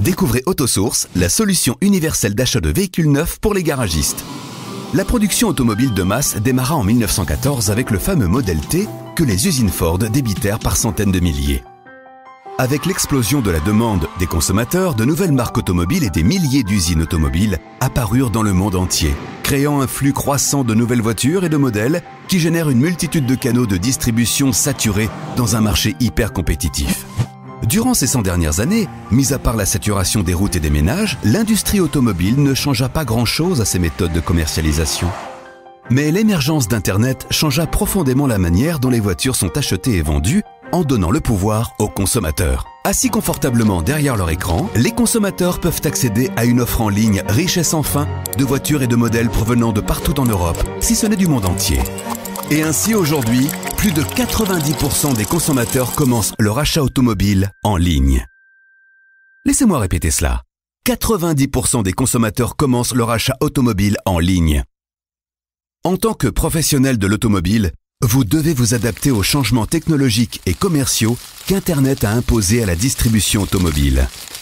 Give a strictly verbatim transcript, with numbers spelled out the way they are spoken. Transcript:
Découvrez Autosource, la solution universelle d'achat de véhicules neufs pour les garagistes. La production automobile de masse démarra en mille neuf cent quatorze avec le fameux Model T que les usines Ford débitèrent par centaines de milliers. Avec l'explosion de la demande des consommateurs, de nouvelles marques automobiles et des milliers d'usines automobiles apparurent dans le monde entier, créant un flux croissant de nouvelles voitures et de modèles qui génèrent une multitude de canaux de distribution saturés dans un marché hyper compétitif. Durant ces cent dernières années, mis à part la saturation des routes et des ménages, l'industrie automobile ne changea pas grand-chose à ses méthodes de commercialisation. Mais l'émergence d'Internet changea profondément la manière dont les voitures sont achetées et vendues en donnant le pouvoir aux consommateurs. Assis confortablement derrière leur écran, les consommateurs peuvent accéder à une offre en ligne riche et sans fin de voitures et de modèles provenant de partout en Europe, si ce n'est du monde entier. Et ainsi aujourd'hui, plus de quatre-vingt-dix pour cent des consommateurs commencent leur achat automobile en ligne. Laissez-moi répéter cela. quatre-vingt-dix pour cent des consommateurs commencent leur achat automobile en ligne. En tant que professionnel de l'automobile, vous devez vous adapter aux changements technologiques et commerciaux qu'Internet a imposés à la distribution automobile.